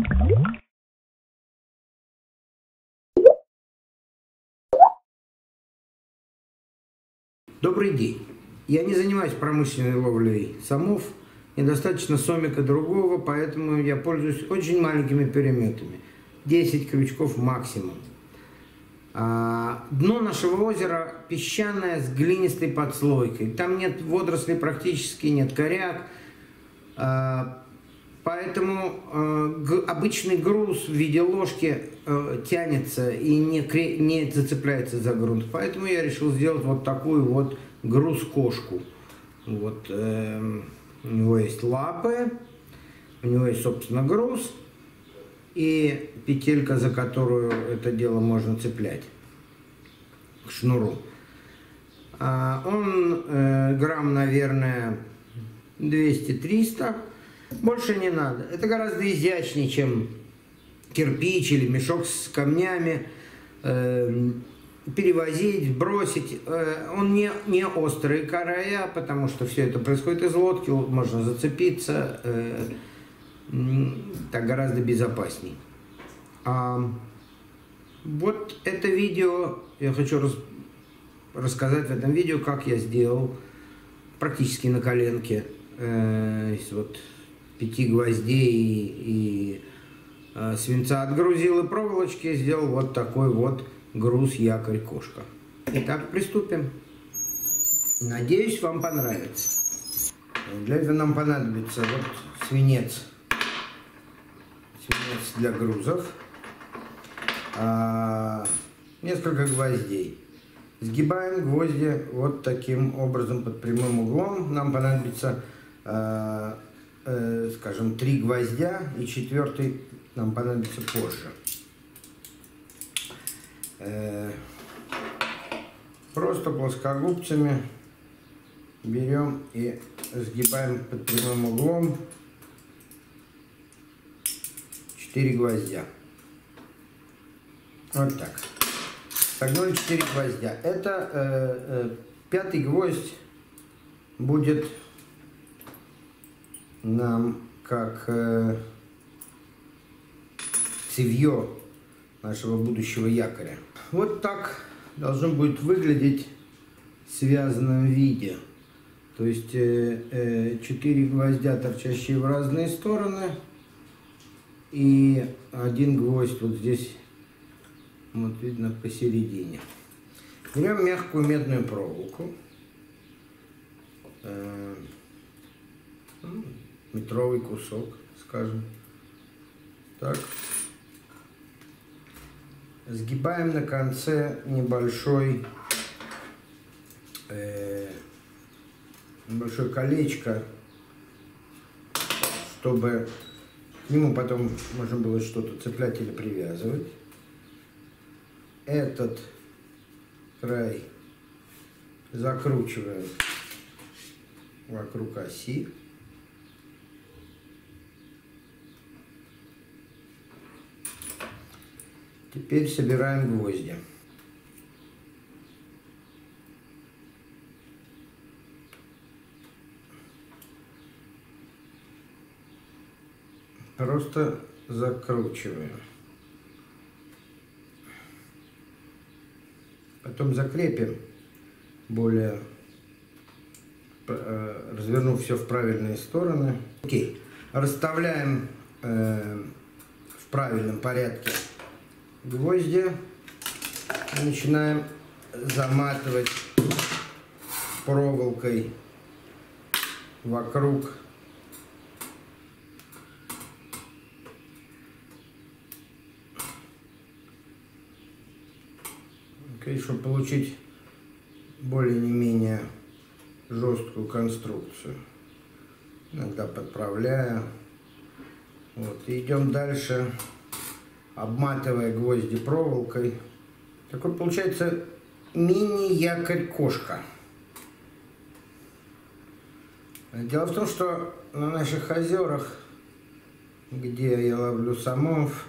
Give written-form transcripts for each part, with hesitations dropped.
Добрый день. Я не занимаюсь промышленной ловлей самов, недостаточно сомика другого, поэтому я пользуюсь очень маленькими переметами. 10 крючков максимум. Дно нашего озера песчаное с глинистой подслойкой. Там нет водорослей практически, нет коряк. Поэтому обычный груз в виде ложки тянется и не зацепляется за грунт. Поэтому я решил сделать вот такую вот груз-кошку. Вот, у него есть лапы, у него есть, собственно, груз и петелька, за которую это дело можно цеплять к шнуру. Он грамм, наверное, 200-300. Больше не надо. Это гораздо изящнее, чем кирпич или мешок с камнями. Перевозить, бросить. Он не острые края, потому что все это происходит из лодки, можно зацепиться. Так гораздо безопасней. Вот это видео, я хочу рассказать в этом видео, как я сделал практически на коленке. Из вот 5 гвоздей и свинца отгрузил и проволочки, сделал вот такой вот груз-якорь-кошка. Итак, приступим. Надеюсь, вам понравится. Для этого нам понадобится вот свинец для грузов, несколько гвоздей. Сгибаем гвозди вот таким образом под прямым углом. Нам понадобится, скажем, 3 гвоздя, и 4-й нам понадобится позже. Просто плоскогубцами берем и сгибаем под прямым углом 4 гвоздя. Вот так. Согнули 4 гвоздя. Это 5-й гвоздь будет нам как цевье нашего будущего якоря. Вот так должно будет выглядеть в связанном виде. То есть 4 гвоздя, торчащие в разные стороны, и 1 гвоздь вот здесь, вот видно, посередине. Берем мягкую медную проволоку, метровый кусок, скажем так. Сгибаем на конце небольшое колечко, чтобы к нему потом можно было что-то цеплять или привязывать. Этот край закручиваем вокруг оси. Теперь собираем гвозди. Просто закручиваем. Потом закрепим, более развернув все в правильные стороны. Окей. Расставляем в правильном порядке гвозди и начинаем заматывать проволокой вокруг чтобы получить более-не-менее жесткую конструкцию. Иногда подправляю. Вот. И идем дальше, обматывая гвозди проволокой. Такой получается мини-якорь-кошка. Дело в том, что на наших озерах, где я ловлю самов,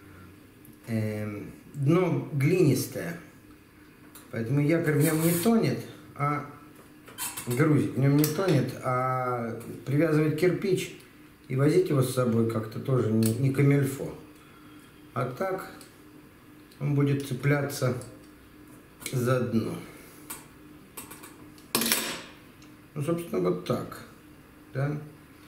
дно глинистое. Поэтому якорь в нем не тонет, грузик в нем не тонет, а привязывать кирпич И возить его с собой как-то тоже не камильфо. А так он будет цепляться за дно. Ну, собственно, вот так, да.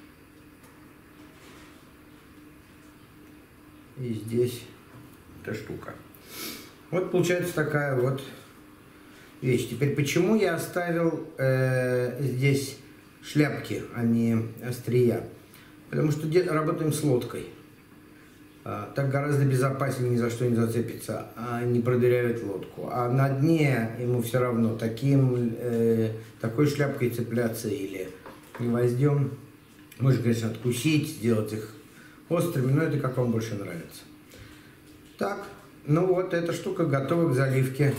И здесь эта штука. Вот получается такая вот вещь. Теперь, почему я оставил здесь шляпки, а не острия? Потому что работаем с лодкой. Так гораздо безопаснее, ни за что не зацепиться, а не продырявить лодку. А на дне ему все равно такой шляпкой цепляться или гвоздем. Можно, конечно, откусить, сделать их острыми, но это как вам больше нравится. Так, ну вот эта штука готова к заливке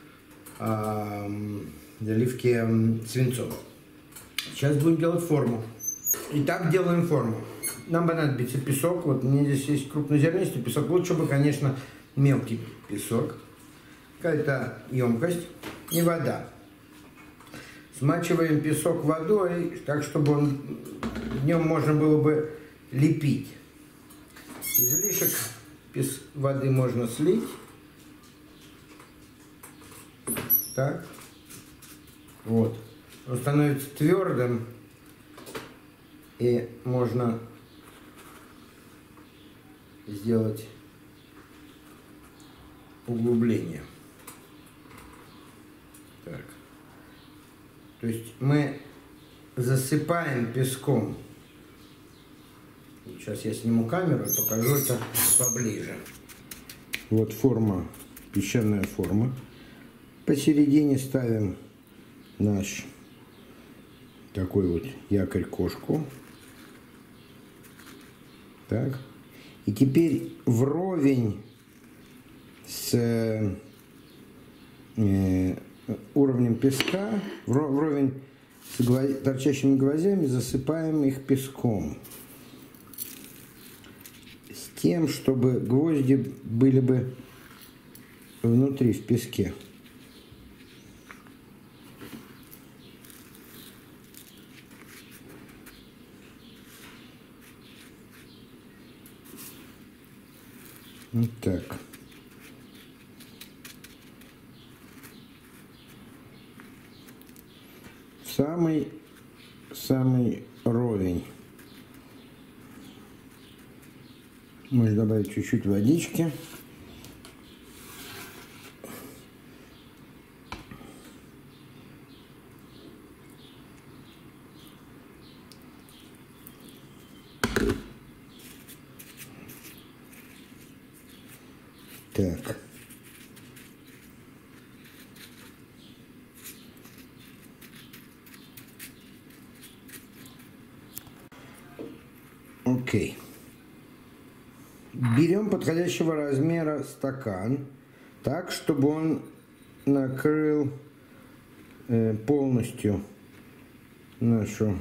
свинцом. Сейчас будем делать форму. Итак, делаем форму. Нам понадобится песок. Вот у меня здесь есть крупнозернистый песок. Лучше бы, конечно, мелкий песок. Какая-то емкость и вода. Смачиваем песок водой, так, чтобы в нем можно было бы лепить. Излишек воды можно слить. Так. Вот. Он становится твердым. И можно сделать углубление. Так. То есть мы засыпаем песком. Сейчас я сниму камеру и покажу это поближе. Вот форма, песчаная форма. Посередине ставим наш такой вот якорь-кошку. Так. И теперь вровень с уровнем песка, вровень с торчащими гвоздями засыпаем их песком. С тем, чтобы гвозди были бы внутри, в песке. Вот так. Самый ровень. Можно добавить чуть-чуть водички. Так. Окей. Берем подходящего размера стакан, так, чтобы он накрыл полностью нашу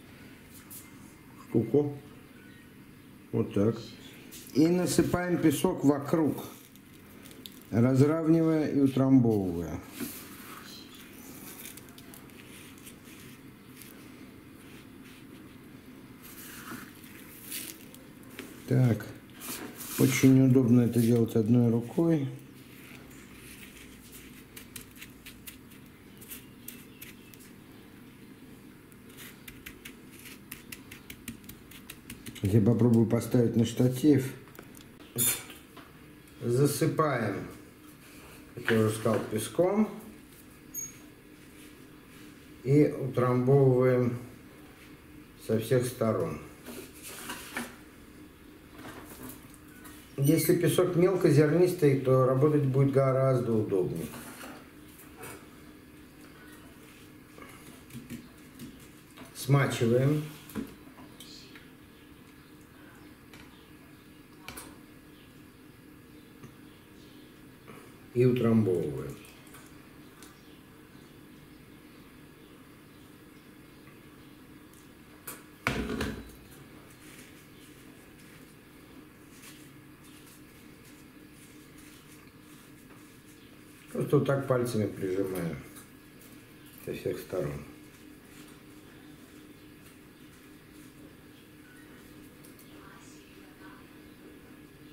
штуку. Вот так. И насыпаем песок вокруг, разравнивая и утрамбовывая. Так, очень удобно это делать одной рукой. Я попробую поставить на штатив. Засыпаем, как я уже сказал, песком и утрамбовываем со всех сторон. Если песок мелкозернистый, то работать будет гораздо удобнее. Смачиваем. И утрамбовываем. Просто вот так пальцами прижимаем со всех сторон.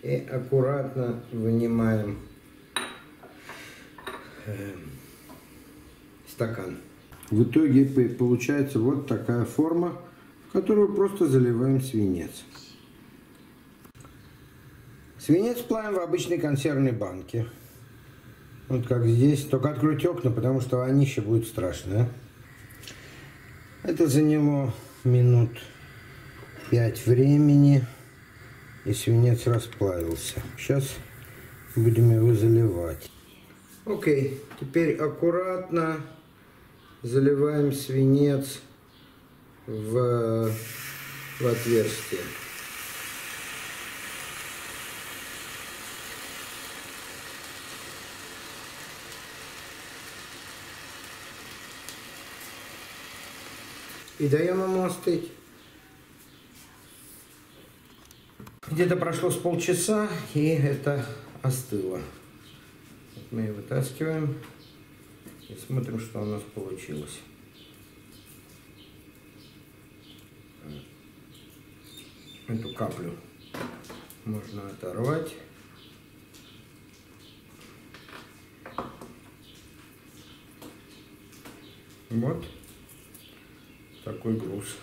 и аккуратно вынимаем стакан. В итоге получается вот такая форма, в которую просто заливаем свинец. Свинец плавим в обычной консервной банке. Вот как здесь. Только откройте окна, потому что вонище будет страшное. Это заняло минут 5 времени. И свинец расплавился. Сейчас будем его заливать. Окей. Теперь аккуратно заливаем свинец в отверстие. И даем ему остыть. Где-то прошло с полчаса, и это остыло. Вот мы ее вытаскиваем и смотрим, что у нас получилось. Эту каплю можно оторвать. Вот такой груз.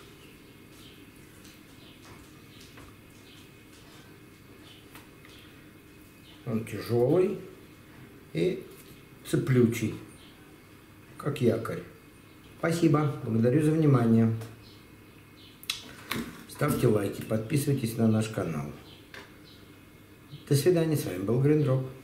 Он тяжелый и цеплючий, как якорь. Спасибо, благодарю за внимание. Ставьте лайки, подписывайтесь на наш канал. До свидания, с вами был Гриндроп.